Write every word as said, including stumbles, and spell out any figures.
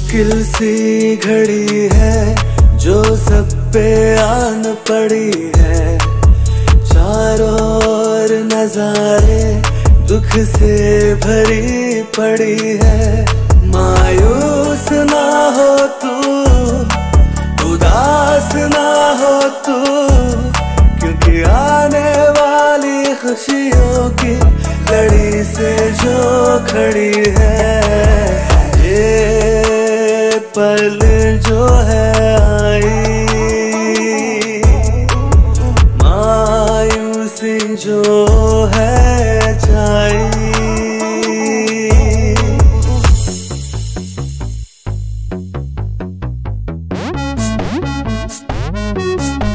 मुश्किल सी घड़ी है जो सब पे आन पड़ी है। चारों ओर नजारे दुख से भरी पड़ी है। मायूस ना हो तू, उदास ना हो तू, क्योंकि आने वाली खुशियों की लड़ी से जो खड़ी है। ये पल जो है आई, मायूसी जो है छाई। We'll be right back.